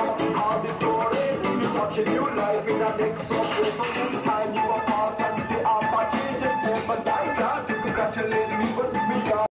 All the story, you touch a new life in the next software. So this time you are part and the opportunity. But I can't congratulate me, but